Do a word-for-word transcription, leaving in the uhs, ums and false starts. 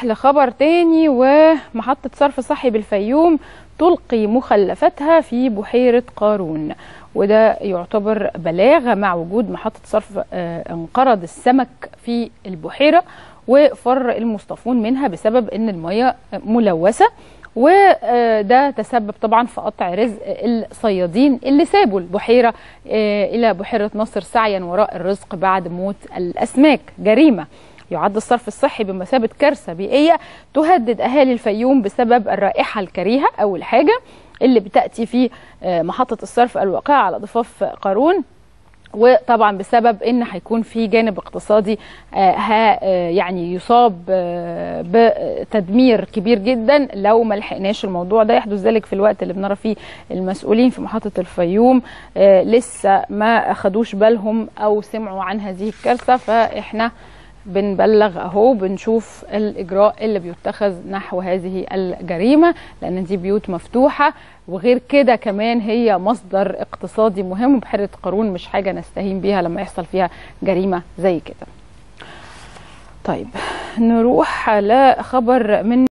نروح لخبر تاني، ومحطة صرف صحي بالفيوم تلقي مخلفاتها في بحيرة قارون، وده يعتبر بلاغ مع وجود محطة صرف انقرض السمك في البحيرة وفر المصطفون منها بسبب ان المياه ملوثة، وده تسبب طبعا في قطع رزق الصيادين اللي سابوا البحيرة الى بحيرة ناصر سعيا وراء الرزق بعد موت الاسماك. جريمة يعد الصرف الصحي بمثابة كارثة بيئية تهدد أهالي الفيوم بسبب الرائحة الكريهة أول حاجة اللي بتأتي في محطة الصرف الواقعة على ضفاف قارون، وطبعا بسبب ان هيكون في جانب اقتصادي ها يعني يصاب بتدمير كبير جدا لو ما لحقناش الموضوع ده. يحدث ذلك في الوقت اللي بنرى فيه المسؤولين في محطة الفيوم لسه ما اخدوش بالهم او سمعوا عن هذه الكارثة، فاحنا بنبلغ اهو، بنشوف الاجراء اللي بيتخذ نحو هذه الجريمه، لان دي بيوت مفتوحه، وغير كده كمان هي مصدر اقتصادي مهم، وبحيره قارون مش حاجه نستهين بيها لما يحصل فيها جريمه زي كده. طيب نروح لخبر من